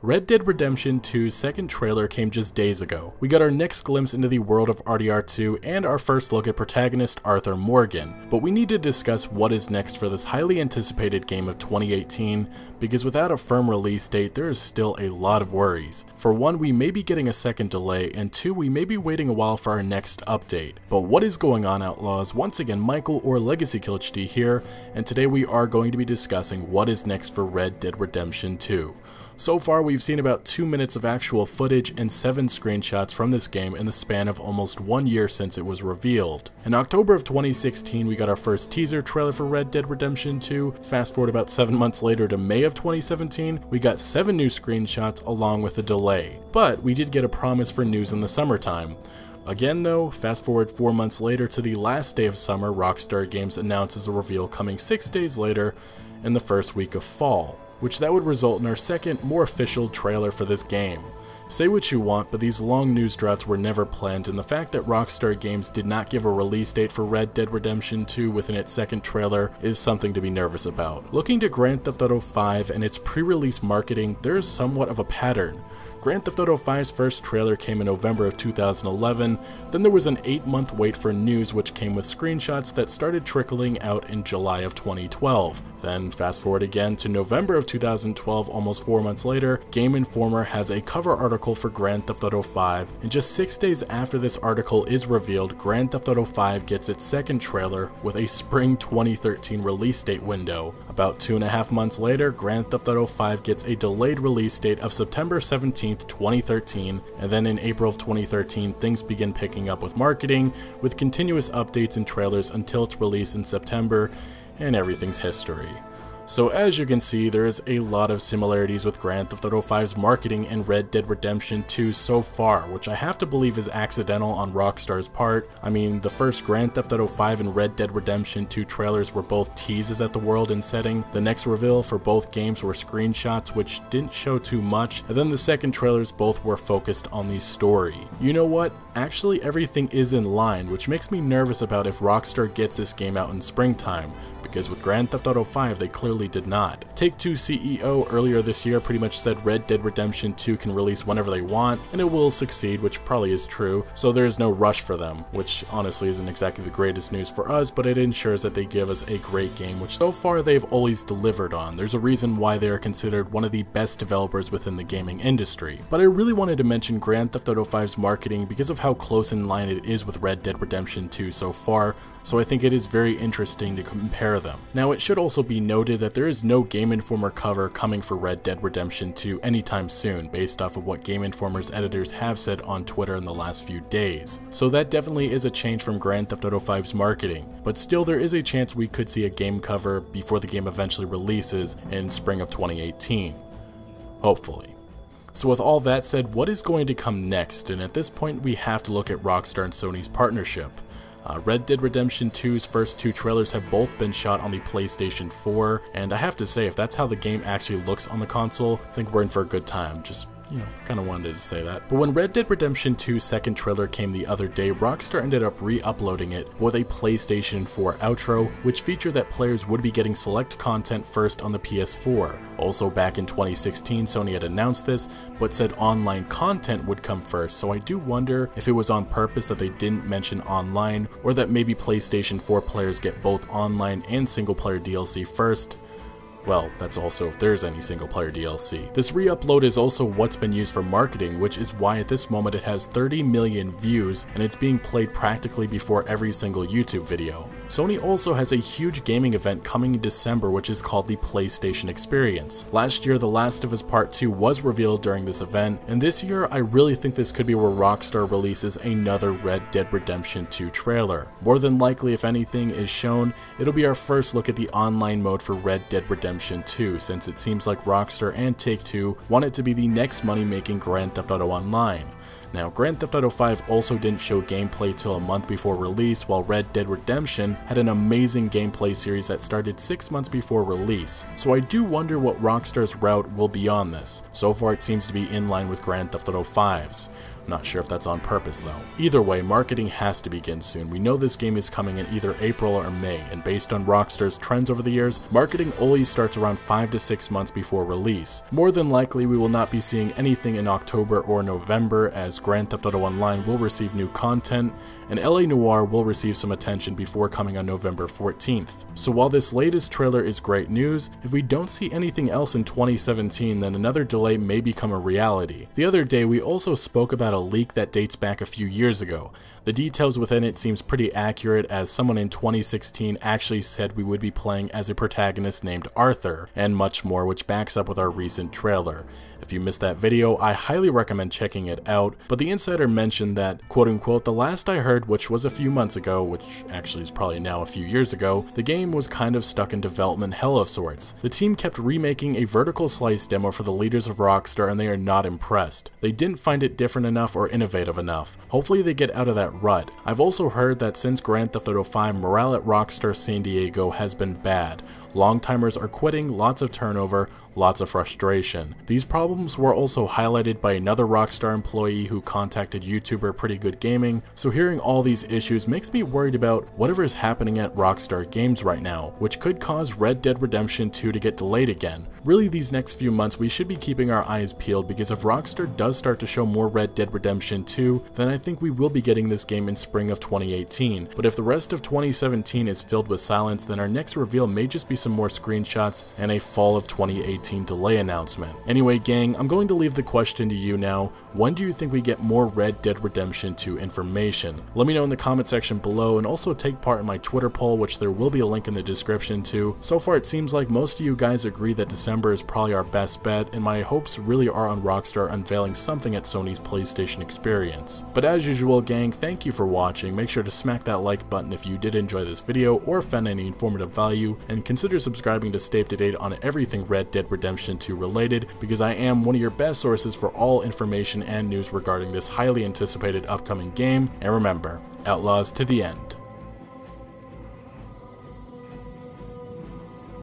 Red Dead Redemption 2's second trailer came just days ago. We got our next glimpse into the world of RDR2 and our first look at protagonist Arthur Morgan, but we need to discuss what is next for this highly anticipated game of 2018, because without a firm release date there is still a lot of worries. For one, we may be getting a second delay, and two, we may be waiting a while for our next update. But what is going on, Outlaws? Once again, Michael or Legacy Kill HD here, and today we are going to be discussing what is next for Red Dead Redemption 2. So far, we've seen about 2 minutes of actual footage and 7 screenshots from this game in the span of almost 1 year since it was revealed. In October of 2016, we got our first teaser trailer for Red Dead Redemption 2. Fast forward about 7 months later to May of 2017, we got 7 new screenshots along with a delay. But we did get a promise for news in the summertime. Again though, fast forward 4 months later to the last day of summer, Rockstar Games announces a reveal coming 6 days later in the first week of fall, which that would result in our second, more official trailer for this game. Say what you want, but these long news droughts were never planned, and the fact that Rockstar Games did not give a release date for Red Dead Redemption 2 within its second trailer is something to be nervous about. Looking to Grand Theft Auto 5 and its pre-release marketing, there is somewhat of a pattern. Grand Theft Auto 5's first trailer came in November of 2011, then there was an 8-month wait for news which came with screenshots that started trickling out in July of 2012. Then fast forward again to November of 2012, almost 4 months later, Game Informer has a cover article for Grand Theft Auto 5, and just 6 days after this article is revealed, Grand Theft Auto 5 gets its second trailer with a spring 2013 release date window. About 2.5 months later, Grand Theft Auto 5 gets a delayed release date of September 17th, 2013, and then in April of 2013 things begin picking up with marketing, with continuous updates and trailers until its release in September, and everything's history. So as you can see, there is a lot of similarities with Grand Theft Auto 5's marketing and Red Dead Redemption 2 so far, which I have to believe is accidental on Rockstar's part. I mean, the first Grand Theft Auto 5 and Red Dead Redemption 2 trailers were both teases at the world and setting. The next reveal for both games were screenshots which didn't show too much, and then the second trailers both were focused on the story. You know what? Actually everything is in line, which makes me nervous about if Rockstar gets this game out in springtime, because with Grand Theft Auto 5 they clearly did not. Take-Two CEO earlier this year pretty much said Red Dead Redemption 2 can release whenever they want, and it will succeed, which probably is true, so there is no rush for them, which honestly isn't exactly the greatest news for us, but it ensures that they give us a great game, which so far they've always delivered on. There's a reason why they are considered one of the best developers within the gaming industry. But I really wanted to mention Grand Theft Auto 5's marketing because of how close in line it is with Red Dead Redemption 2 so far, so I think it is very interesting to compare them. Now, it should also be noted that there is no Game Informer cover coming for Red Dead Redemption 2 anytime soon, based off of what Game Informer's editors have said on Twitter in the last few days. So that definitely is a change from Grand Theft Auto 5's marketing, but still there is a chance we could see a game cover before the game eventually releases in spring of 2018. Hopefully. So with all that said, what is going to come next? And at this point we have to look at Rockstar and Sony's partnership. Red Dead Redemption 2's first 2 trailers have both been shot on the PlayStation 4, and I have to say, if that's how the game actually looks on the console, I think we're in for a good time. Just, kind of wanted to say that. But when Red Dead Redemption 2's second trailer came the other day, Rockstar ended up re-uploading it with a PlayStation 4 outro, which featured that players would be getting select content first on the PS4. Also back in 2016, Sony had announced this, but said online content would come first, so I do wonder if it was on purpose that they didn't mention online, or that maybe PlayStation 4 players get both online and single player DLC first. Well, that's also if there's any single player DLC. This re-upload is also what's been used for marketing, which is why at this moment it has 30 million views and it's being played practically before every single YouTube video. Sony also has a huge gaming event coming in December which is called the PlayStation Experience. Last year, The Last of Us Part 2 was revealed during this event, and this year I really think this could be where Rockstar releases another Red Dead Redemption 2 trailer. More than likely, if anything is shown, it'll be our first look at the online mode for Red Dead Redemption 2, since it seems like Rockstar and Take-Two want it to be the next money-making Grand Theft Auto Online. Now, Grand Theft Auto 5 also didn't show gameplay till a month before release, while Red Dead Redemption had an amazing gameplay series that started 6 months before release. So I do wonder what Rockstar's route will be on this. So far it seems to be in line with Grand Theft Auto 5's. Not sure if that's on purpose though. Either way, marketing has to begin soon. We know this game is coming in either April or May, and based on Rockstar's trends over the years, marketing always starts around 5 to 6 months before release. More than likely, we will not be seeing anything in October or November, as Grand Theft Auto Online will receive new content, and LA Noire will receive some attention before coming on November 14th. So while this latest trailer is great news, if we don't see anything else in 2017, then another delay may become a reality. The other day, we also spoke about a leak that dates back a few years ago. The details within it seems pretty accurate, as someone in 2016 actually said we would be playing as a protagonist named Arthur, and much more, which backs up with our recent trailer. If you missed that video, I highly recommend checking it out, but the insider mentioned that, quote unquote, the last I heard, which was a few months ago, which actually is probably now a few years ago, the game was kind of stuck in development hell of sorts. The team kept remaking a vertical slice demo for the leaders of Rockstar, and they are not impressed. They didn't find it different enough or innovative enough. Hopefully they get out of that rut. I've also heard that since Grand Theft Auto 5, morale at Rockstar San Diego has been bad. Long-timers are quitting, lots of turnover, lots of frustration. These problems were also highlighted by another Rockstar employee who contacted YouTuber Pretty Good Gaming, so hearing all these issues makes me worried about whatever is happening at Rockstar Games right now, which could cause Red Dead Redemption 2 to get delayed again. Really, these next few months we should be keeping our eyes peeled, because if Rockstar does start to show more Red Dead Redemption 2, then I think we will be getting this game in spring of 2018. But if the rest of 2017 is filled with silence, then our next reveal may just be some more screenshots and a fall of 2018 delay announcement. Anyway gang, I'm going to leave the question to you now. When do you think we get more Red Dead Redemption 2 information? Let me know in the comment section below, and also take part in my Twitter poll, which there will be a link in the description to. So far it seems like most of you guys agree that December is probably our best bet, and my hopes really are on Rockstar unveiling something at Sony's PlayStation Experience. But as usual gang, thank you for watching. Make sure to smack that like button if you did enjoy this video or found any informative value, and consider subscribing to stay up to date on everything Red Dead Redemption 2 related, because I am one of your best sources for all information and news regarding this highly anticipated upcoming game. And remember, Outlaws to the end.